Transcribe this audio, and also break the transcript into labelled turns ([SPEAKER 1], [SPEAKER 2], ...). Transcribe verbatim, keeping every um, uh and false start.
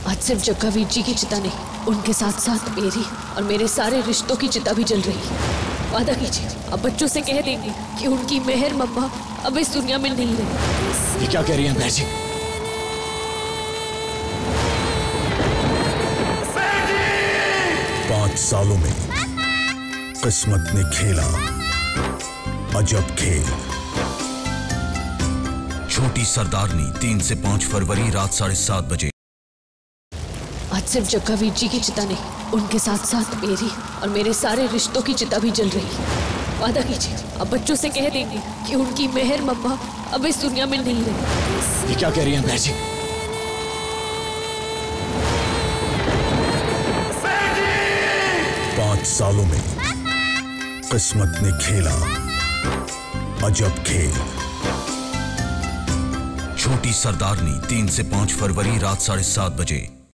[SPEAKER 1] आज सिर्फ जग्गावीर जी की चिता नहीं, उनके साथ साथ मेरी और मेरे सारे रिश्तों की चिता भी जल रही है। वादा कीजिए, अब बच्चों से कह देंगे कि उनकी मेहर मम्मा अब इस दुनिया में नहीं रही।
[SPEAKER 2] ये क्या कह रही हैं बहन जी?
[SPEAKER 3] पांच सालों में किस्मत ने खेला अजब खेल। छोटी सरदारनी तीन से पांच फरवरी रात साढ़े सात बजे।
[SPEAKER 1] आज सिर्फ जग्गावीर जी की चिता नहीं, उनके साथ साथ मेरी और मेरे सारे रिश्तों की चिता भी जल रही है। वादा कीजिए, अब बच्चों से कह देंगे कि उनकी मेहर मम्मा अब इस दुनिया में नहीं रही।
[SPEAKER 2] ये क्या कह रही हैं बहन जी?
[SPEAKER 3] पांच सालों में किस्मत ने खेला अजब खेल। छोटी सरदारनी तीन से पांच फरवरी रात साढ़े सात बजे।